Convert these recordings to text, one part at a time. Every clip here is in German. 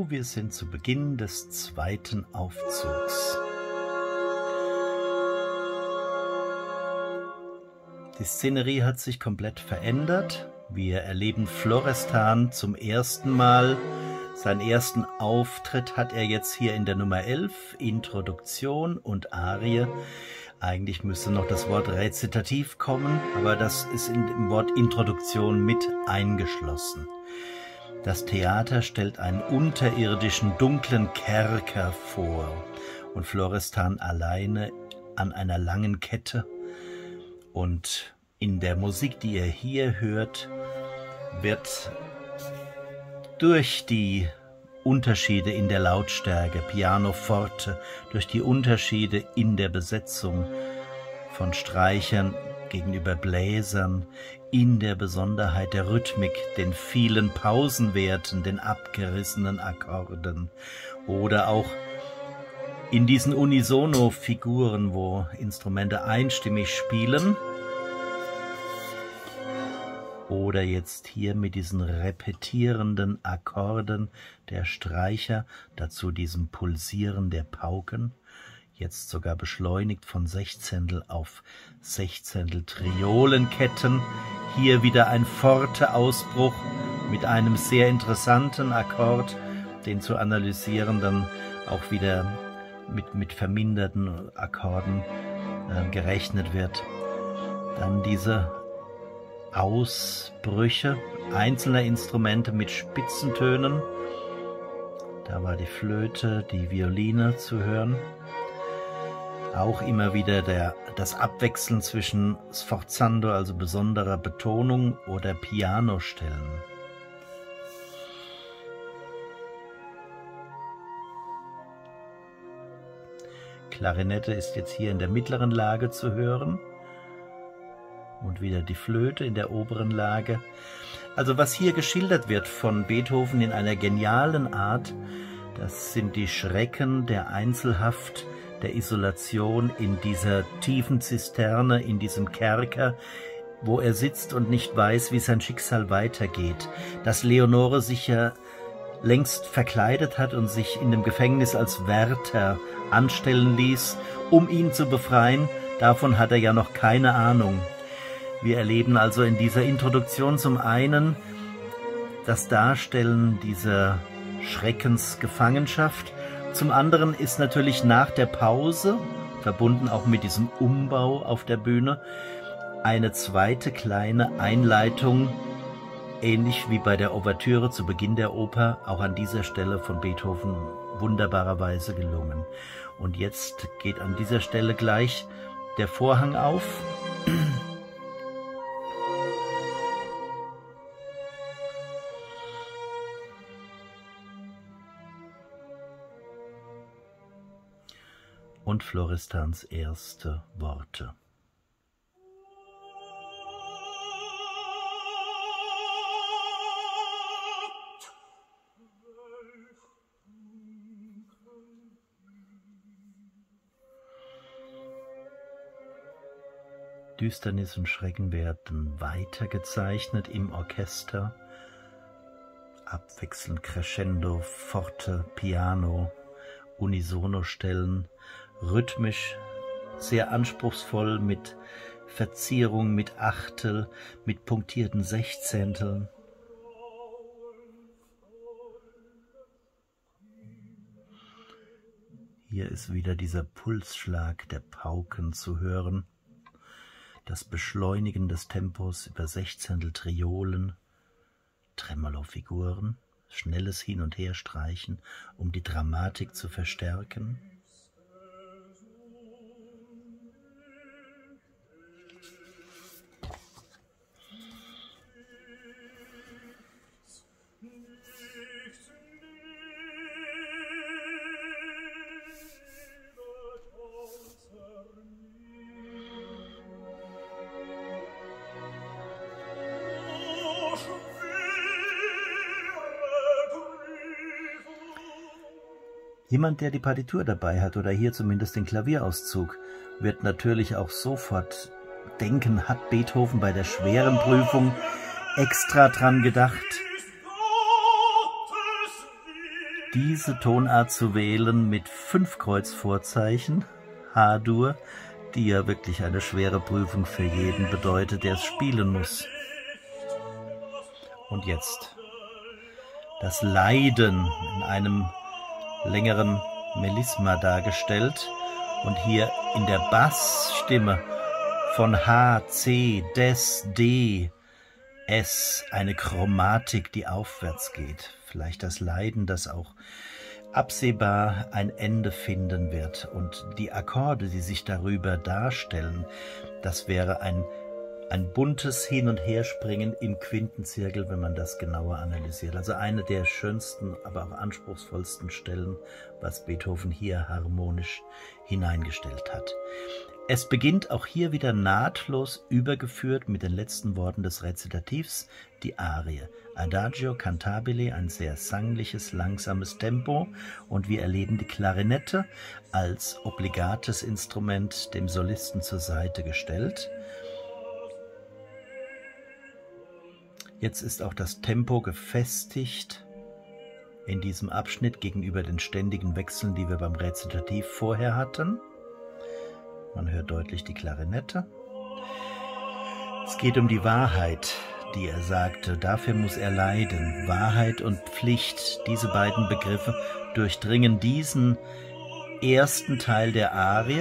wir sind zu Beginn des zweiten Aufzugs. Die Szenerie hat sich komplett verändert. Wir erleben Florestan zum ersten Mal. Seinen ersten Auftritt hat er jetzt hier in der Nummer 11, Introduktion und Arie. Eigentlich müsste noch das Wort Rezitativ kommen, aber das ist im Wort Introduktion mit eingeschlossen. Das Theater stellt einen unterirdischen, dunklen Kerker vor und Florestan alleine an einer langen Kette. Und in der Musik, die ihr hier hört, wird durch die Unterschiede in der Lautstärke, Pianoforte, durch die Unterschiede in der Besetzung von Streichern gegenüber Bläsern, in der Besonderheit der Rhythmik, den vielen Pausenwerten, den abgerissenen Akkorden oder auch in diesen Unisono-Figuren, wo Instrumente einstimmig spielen, oder jetzt hier mit diesen repetierenden Akkorden der Streicher, dazu diesem Pulsieren der Pauken, jetzt sogar beschleunigt von Sechzehntel auf Sechzehntel Triolenketten. Hier wieder ein Forte-Ausbruch mit einem sehr interessanten Akkord, den zu analysieren dann auch wieder mit verminderten Akkorden gerechnet wird. Dann diese Ausbrüche einzelner Instrumente mit Spitzentönen. Da war die Flöte, die Violine zu hören. Auch immer wieder das Abwechseln zwischen Sforzando, also besonderer Betonung, oder Pianostellen. Klarinette ist jetzt hier in der mittleren Lage zu hören. Und wieder die Flöte in der oberen Lage. Also was hier geschildert wird von Beethoven in einer genialen Art, das sind die Schrecken der Einzelhaft, der Isolation in dieser tiefen Zisterne, in diesem Kerker, wo er sitzt und nicht weiß, wie sein Schicksal weitergeht. Dass Leonore sich ja längst verkleidet hat und sich in dem Gefängnis als Wärter anstellen ließ, um ihn zu befreien, davon hat er ja noch keine Ahnung. Wir erleben also in dieser Introduktion zum einen das Darstellen dieser Schreckensgefangenschaft. Zum anderen ist natürlich nach der Pause, verbunden auch mit diesem Umbau auf der Bühne, eine zweite kleine Einleitung, ähnlich wie bei der Ouvertüre zu Beginn der Oper, auch an dieser Stelle von Beethoven wunderbarerweise gelungen. Und jetzt geht an dieser Stelle gleich der Vorhang auf. Und Florestans erste Worte. Düsternis und Schrecken werden weiter gezeichnet im Orchester. Abwechselnd Crescendo, Forte, Piano, Unisono-Stellen, rhythmisch, sehr anspruchsvoll mit Verzierung, mit Achtel, mit punktierten Sechzehnteln. Hier ist wieder dieser Pulsschlag der Pauken zu hören, das Beschleunigen des Tempos über Sechzehntel Triolen, Tremolo-Figuren, schnelles Hin- und Herstreichen, um die Dramatik zu verstärken. Jemand, der die Partitur dabei hat oder hier zumindest den Klavierauszug, wird natürlich auch sofort denken, hat Beethoven bei der schweren Prüfung extra dran gedacht, diese Tonart zu wählen mit 5 Kreuzvorzeichen, H-Dur, die ja wirklich eine schwere Prüfung für jeden bedeutet, der es spielen muss. Und jetzt das Leiden in einem längeren Melisma dargestellt und hier in der Bassstimme von H, C, Des, D, S eine Chromatik, die aufwärts geht. Vielleicht das Leiden, das auch absehbar ein Ende finden wird. Und die Akkorde, die sich darüber darstellen, das wäre ein buntes Hin- und Herspringen im Quintenzirkel, wenn man das genauer analysiert. Also eine der schönsten, aber auch anspruchsvollsten Stellen, was Beethoven hier harmonisch hineingestellt hat. Es beginnt auch hier wieder nahtlos übergeführt mit den letzten Worten des Rezitativs, die Arie. Adagio cantabile, ein sehr sangliches, langsames Tempo, und wir erleben die Klarinette als obligates Instrument dem Solisten zur Seite gestellt. Jetzt ist auch das Tempo gefestigt in diesem Abschnitt gegenüber den ständigen Wechseln, die wir beim Rezitativ vorher hatten. Man hört deutlich die Klarinette. Es geht um die Wahrheit, die er sagte. Dafür muss er leiden. Wahrheit und Pflicht, diese beiden Begriffe durchdringen diesen ersten Teil der Arie.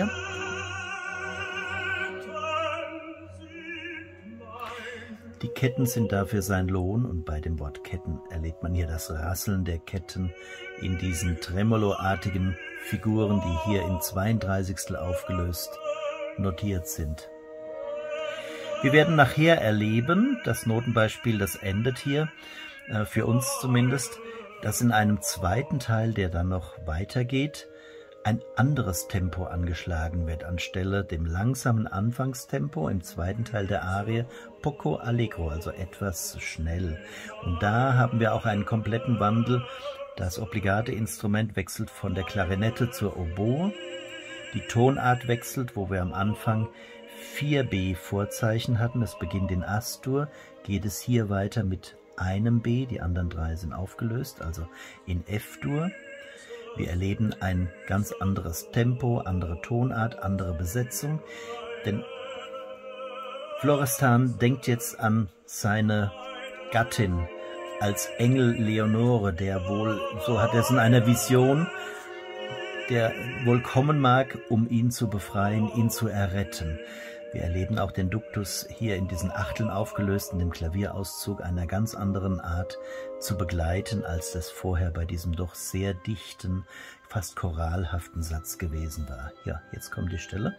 Die Ketten sind dafür sein Lohn, und bei dem Wort Ketten erlebt man hier das Rasseln der Ketten in diesen Tremoloartigen Figuren, die hier im 32. aufgelöst notiert sind. Wir werden nachher erleben, das Notenbeispiel, das endet hier, für uns zumindest, dass in einem zweiten Teil, der dann noch weitergeht, ein anderes Tempo angeschlagen wird, anstelle dem langsamen Anfangstempo im zweiten Teil der Arie, poco allegro, also etwas schnell. Und da haben wir auch einen kompletten Wandel. Das obligate Instrument wechselt von der Klarinette zur Oboe. Die Tonart wechselt, wo wir am Anfang 4 B-Vorzeichen hatten. Es beginnt in As-Dur, geht es hier weiter mit einem B, die anderen 3 sind aufgelöst, also in F-Dur. Wir erleben ein ganz anderes Tempo, andere Tonart, andere Besetzung, denn Florestan denkt jetzt an seine Gattin als Engel Leonore, der wohl, so hat er es in einer Vision, der wohl kommen mag, um ihn zu befreien, ihn zu erretten. Wir erleben auch den Duktus hier in diesen Achteln aufgelöst, in dem Klavierauszug einer ganz anderen Art zu begleiten, als das vorher bei diesem doch sehr dichten, fast choralhaften Satz gewesen war. Ja, jetzt kommt die Stelle.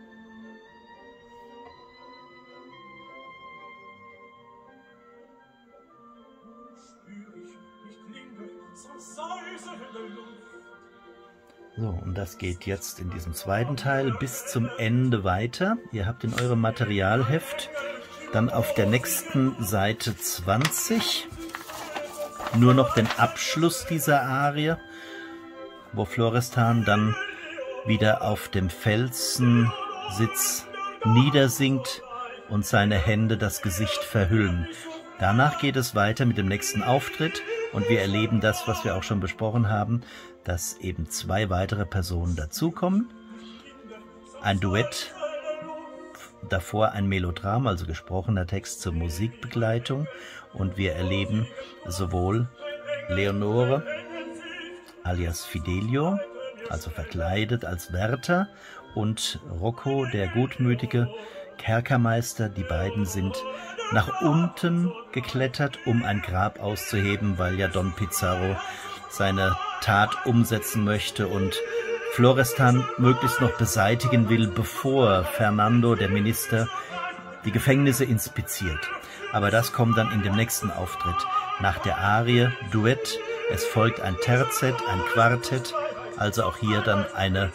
So, und das geht jetzt in diesem zweiten Teil bis zum Ende weiter. Ihr habt in eurem Materialheft dann auf der nächsten Seite 20 nur noch den Abschluss dieser Arie, wo Florestan dann wieder auf dem Felsensitz niedersinkt und seine Hände das Gesicht verhüllen. Danach geht es weiter mit dem nächsten Auftritt und wir erleben das, was wir auch schon besprochen haben, dass eben 2 weitere Personen dazukommen. Ein Duett, davor ein Melodram, also gesprochener Text zur Musikbegleitung, und wir erleben sowohl Leonore alias Fidelio, also verkleidet als Wärter, und Rocco, der gutmütige Kerkermeister. Die beiden sind nach unten geklettert, um ein Grab auszuheben, weil ja Don Pizarro seine Tat umsetzen möchte und Florestan möglichst noch beseitigen will, bevor Fernando, der Minister, die Gefängnisse inspiziert. Aber das kommt dann in dem nächsten Auftritt. Nach der Arie Duett, es folgt ein Terzett, ein Quartett, also auch hier dann eine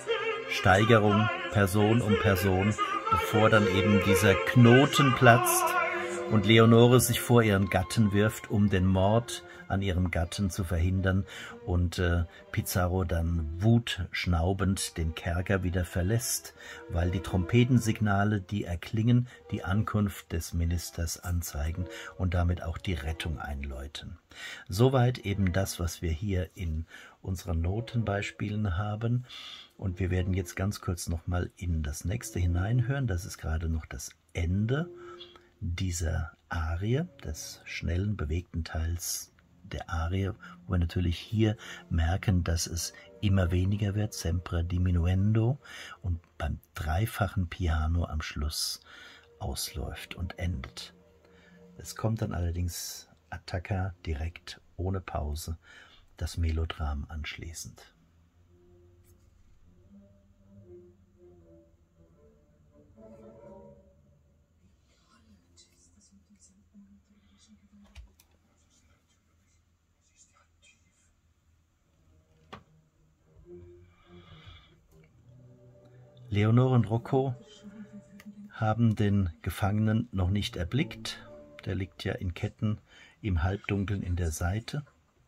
Steigerung Person um Person, bevor dann eben dieser Knoten platzt und Leonore sich vor ihren Gatten wirft, um den Mord an ihrem Gatten zu verhindern, und Pizarro dann wutschnaubend den Kerker wieder verlässt, weil die Trompetensignale, die erklingen, die Ankunft des Ministers anzeigen und damit auch die Rettung einläuten. Soweit eben das, was wir hier in unseren Notenbeispielen haben. Und wir werden jetzt ganz kurz nochmal in das nächste hineinhören. Das ist gerade noch das Ende dieser Arie, des schnellen, bewegten Teils der Arie, wo wir natürlich hier merken, dass es immer weniger wird, sempre diminuendo, und beim dreifachen Piano am Schluss ausläuft und endet. Es kommt dann allerdings Attacca direkt, ohne Pause, das Melodram anschließend. Leonore und Rocco haben den Gefangenen noch nicht erblickt. Der liegt ja in Ketten im Halbdunkeln in der Seite.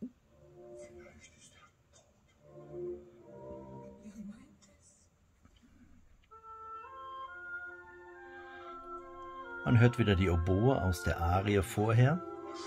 Man hört wieder die Oboe aus der Arie vorher.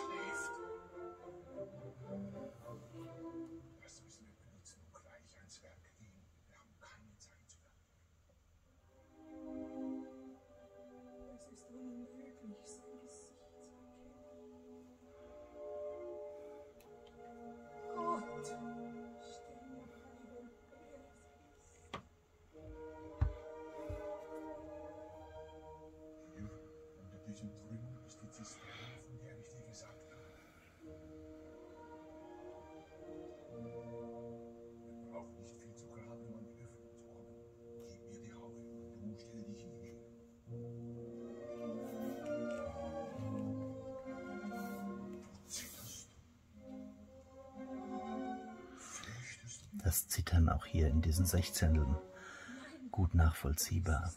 Das Zittern auch hier in diesen Sechzehnteln gut nachvollziehbar.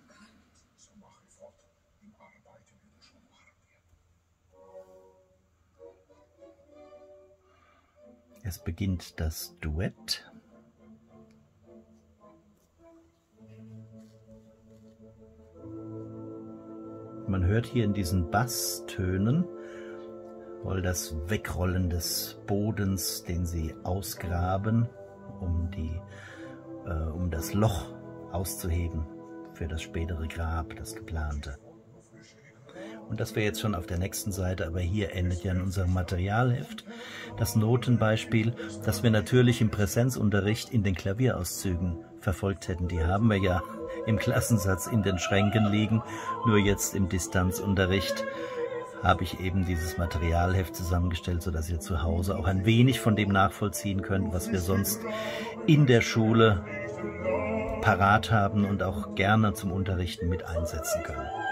Es beginnt das Duett. Man hört hier in diesen Basstönen wohl das Wegrollen des Bodens, den sie ausgraben, um das Loch auszuheben für das spätere Grab, das geplante. Und das wäre jetzt schon auf der nächsten Seite, aber hier endet ja in unserem Materialheft das Notenbeispiel, das wir natürlich im Präsenzunterricht in den Klavierauszügen verfolgt hätten. Die haben wir ja im Klassensatz in den Schränken liegen, nur jetzt im Distanzunterricht habe ich eben dieses Materialheft zusammengestellt, sodass ihr zu Hause auch ein wenig von dem nachvollziehen könnt, was wir sonst in der Schule parat haben und auch gerne zum Unterrichten mit einsetzen können.